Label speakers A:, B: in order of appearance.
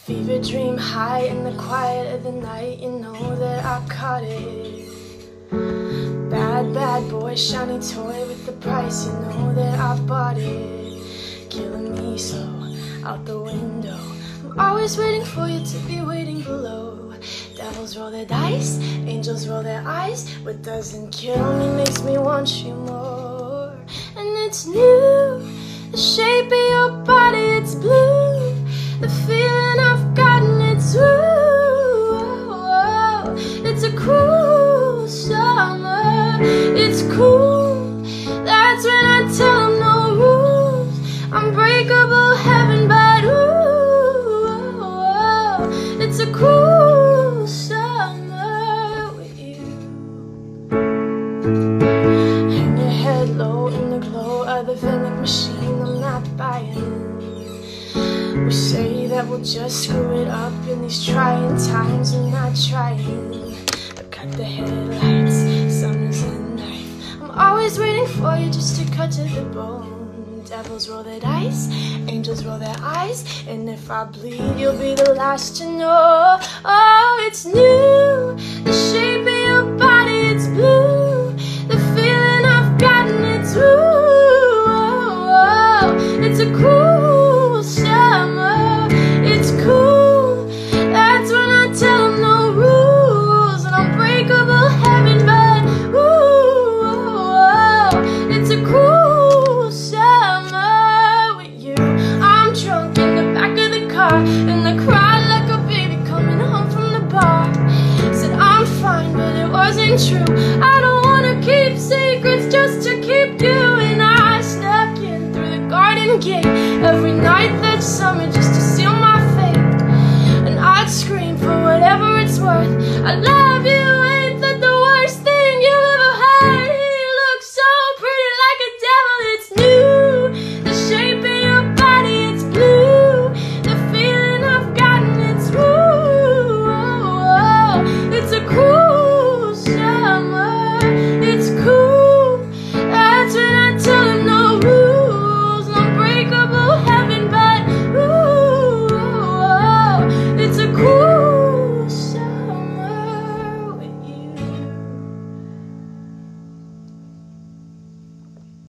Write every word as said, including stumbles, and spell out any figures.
A: fever dream high in the quiet of the night. You know that I caught it. Bad, bad boy, shiny toy with the price. You know that I bought it. Killing me slow, out the window. I'm always waiting for you to be waiting below. Devils roll their dice, angels roll their eyes. What doesn't kill me makes me want you more. And it's new, the shape of your body, it's blue. The feeling I've gotten, it's ooh. It's a cruel summer, it's cool. That's when I tell them no rules. Unbreakable heaven, but ooh, it's a cruel summer with you. Hang your head low in the glow of the vending machine. I'm not buying. We say that we'll just screw it up in these trying times. We're not trying. But cut the headlights, sun is a knife. I'm always waiting for you just to cut to the bone. Devils roll their dice, angels roll their eyes. And if I bleed, you'll be the last to know. Oh, it's new, the shape of your body, it's blue. The feeling I've gotten, it's ooh. It's a cool summer, it's cool. That's when I tell them no rules. An unbreakable heaven, but ooh, it's a cool summer with you. I'm drunk in the back of the car, and I cried like a baby coming home from the bar. Said I'm fine, but it wasn't true. I don't wanna keep secrets just to keep you. And I snuck in through the garden gate every night that summer just to seal my fate. And I'd scream for whatever it's worth. I love you.